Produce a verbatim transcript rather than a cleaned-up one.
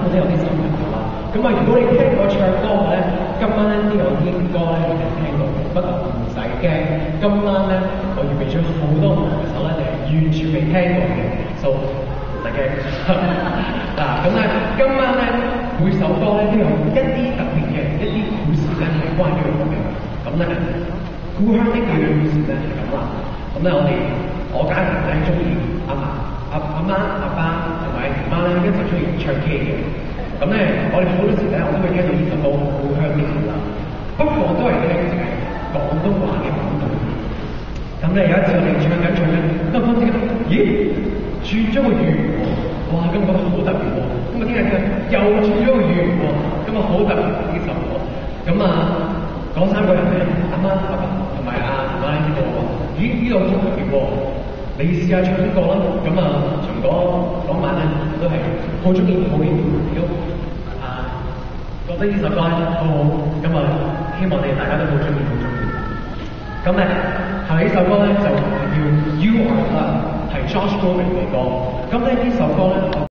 都有啲小朋友啦。咁啊，如果你聽我唱歌嘅咧，今晚咧都有啲歌咧你哋聽到，不過唔使驚。今晚咧我預備咗好多唔同嘅首咧，你係完全未聽過嘅，就唔使驚。嗱，咁咧今晚咧每首歌咧都有一啲特別嘅一啲故事咧係關於我嘅。咁咧故鄉的佢嘅故事咧係咁啦。咁咧我哋我家庭咧中意阿嫲、阿阿媽、阿爸同埋姨媽咧一齊中意唱 K 嘅。咁咧我哋好多時咧我都會聽到呢首歌《故鄉的佢》啦。不過都係聽淨係廣東話嘅版本。咁咧有一次我哋唱緊唱緊，突然之間，咦轉咗個粵喎，哇咁覺得好特別喎。咁啊聽下聽下又轉咗個粵喎，咁啊好特別呢首歌。咁啊嗰三個人咧，阿媽、阿爸同埋阿姨媽呢個話，咦呢度好特別喎，你試下唱呢個啦。咁啊從嗰嗰晚咧都係好中意好喜歡，亦都啊覺得呢首歌好好。咁啊希望你哋大家都好中意好中意。咁咧下呢首歌咧就係叫 You Are Love，係 Josh Groban 嘅歌。咁咧呢首歌咧。